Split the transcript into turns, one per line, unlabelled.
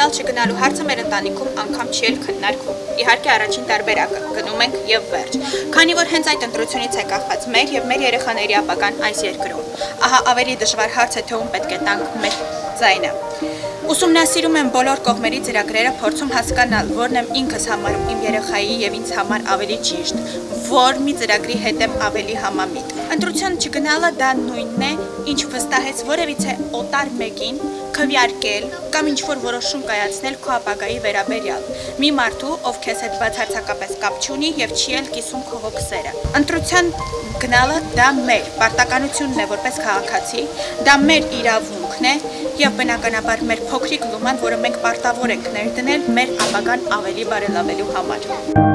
չգնալու հարցը մեր ընտանիքում անգամ չի էլ քննարկվում։ Իհարկե առաջին տարբերակը գնում ենք եւ վերջ։ Քանի որ հենց այդ ընտրությունից է կախված մեր եւ մեր երեխաների ապագան այս երկրում։ Ահա ավելի դժվար հարց է, թե ում պետք է տանք մեր ձայնը։ Ուսումնասիրում եմ բոլոր կողմերի ծրագրերը, փորձում հասկանալ, որն եմ ինքս համարում իմ երեխայի եւ ինձ համար ավելի ճիշտ, որ մի ծրագրի հետ եմ ավելի համամիտ։ Ընտրության չգնալը դա նույնն է, ինչ վստահեց որևիցե օտար մեկին քվեարկել կամ ինչ-որ որոշում կայացնել քո ապագայի վերաբերյալ։ Մի մարդու, ով քեզ հետ բացարձակապես կապ չունի եւ չի էլ կիսում քո հոգսերը։ Ընտրության գնալը դա մեր պարտականությունն է որպես քաղաքացի, դա մեր իրավունքն է եւ բնականաբար մեր փոքրիկ լուման, որը մենք պարտավոր ենք ներդնել մեր ապագան ավելի բարելավելու համար։